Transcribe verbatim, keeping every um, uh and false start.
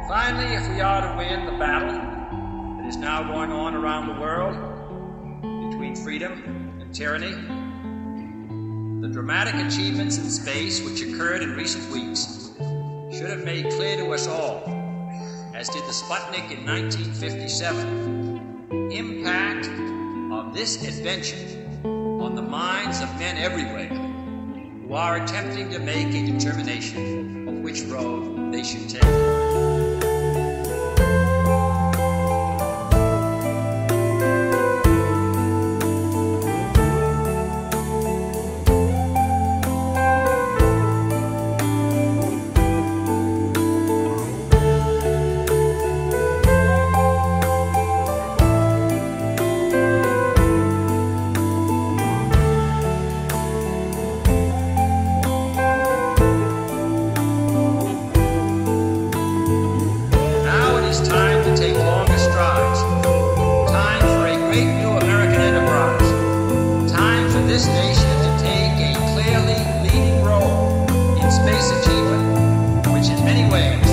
Finally, if we are to win the battle that is now going on around the world between freedom and tyranny, the dramatic achievements in space which occurred in recent weeks should have made clear to us all, as did the Sputnik in nineteen fifty-seven, the impact of this invention on the minds of men everywhere who are attempting to make a determination of which road they should take. This nation to take a clearly leading role in space achievement, which in many ways